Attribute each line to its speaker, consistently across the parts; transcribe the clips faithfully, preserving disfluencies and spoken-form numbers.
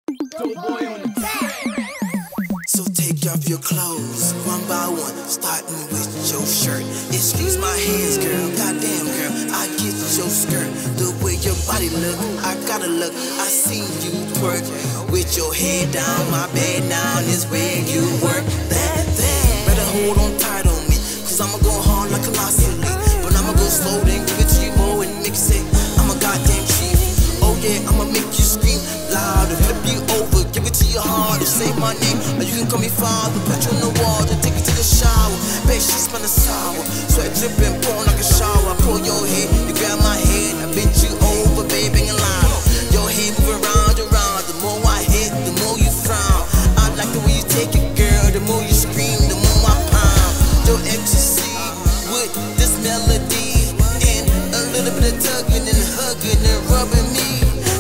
Speaker 1: So take off your clothes, one by one, starting with your shirt. Excuse my hands, girl, goddamn girl, I get your skirt. The way your body look, I gotta look. I see you twerk with your head down. My bed down is where you work. That thing, better hold on tight on me, cause I'ma go hard like colossally. But I'ma go slow, then give it to you more and mix it. I'm a goddamn chief. Oh yeah, I'ma make you scream loud and flip you over. Give it to your heart and say my name, or you can call me father. Put you in the water, take you to the shower. Babe, she smellin' sour, sweat dripping, pouring like a shower. I pull your head, you grab my head, I bend you over, baby, and line. Your head moving round and round. The more I hit, the more you frown. I like the way you take it, girl. The more you scream, the more I pound. Your ecstasy with this melody and a little bit of tugging and hugging and rubbing me.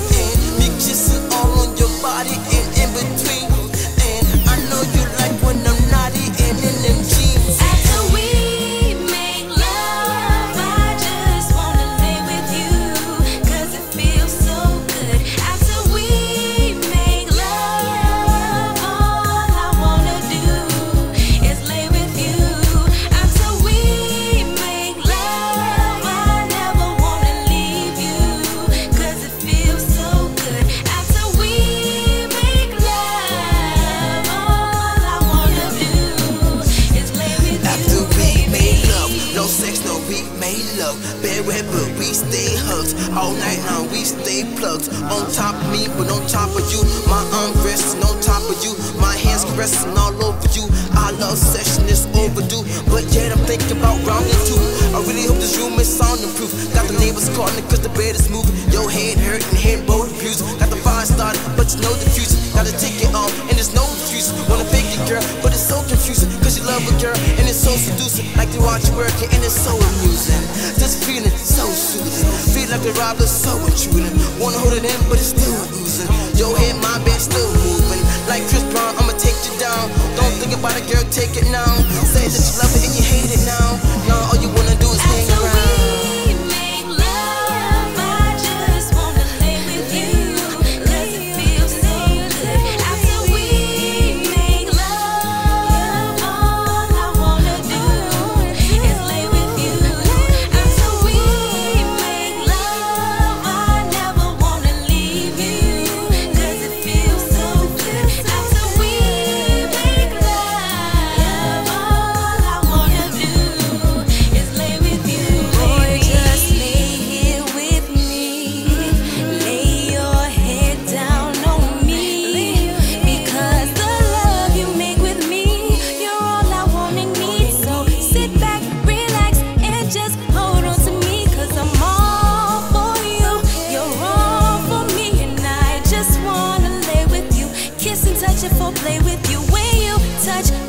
Speaker 1: Kissing all on your body and in between. And I know you like when I'm naughty and in them jeans.
Speaker 2: After we make love, I just wanna lay with you, cause it feels so good. After we make love, all I wanna do is lay with you. After we make love, I never wanna leave you, cause it feels so good. After we make love, all I wanna do is lay with
Speaker 1: After
Speaker 2: you,
Speaker 1: we
Speaker 2: baby.
Speaker 1: made love, no sex, no, we made love. Bed wet, but we stay hugged. All night long, we stay plugged. On top of me, but on top of you. My arm resting on top of you. My hands caressing all over you. Our love session is overdue, but yet I'm thinking about rounding two. I really hope this room is soundproof. Got the neighbors calling cause the bed is moving. Your head hurting, head both abused. Got the fire started, but you know the fuse. Gotta take it off, and there's no refuse. Wanna fake it, girl, but it's so confusing. Cause you love a girl, and it's so seducing. Like to watch you working, and it's so amusing. This feeling so soothing. Feel like a robber, so intruding. Wanna hold it in, but it's still oozing. Your head, my bed still moving. Like Chris Brown, I'ma take you down. Don't think about it, girl, take it now. Say that you love it and you hate it now. Now all you wanna do is hang
Speaker 2: After
Speaker 1: around.
Speaker 2: we make love, I just wanna lay with you, cause it feels so good. After we make love, all I wanna do is lay with you. After we make love, I never wanna leave you, cause it feels so good. After we make love, all I wanna do is lay with you. Boy, just lay here with me. Lay your head down on me, because the love you make with me, you're all I want and need. So sit back, relax, and just hold on to me, cause I'm all for you, you're all for me, and I just wanna lay with you, kiss and touch and foreplay with you. When you touch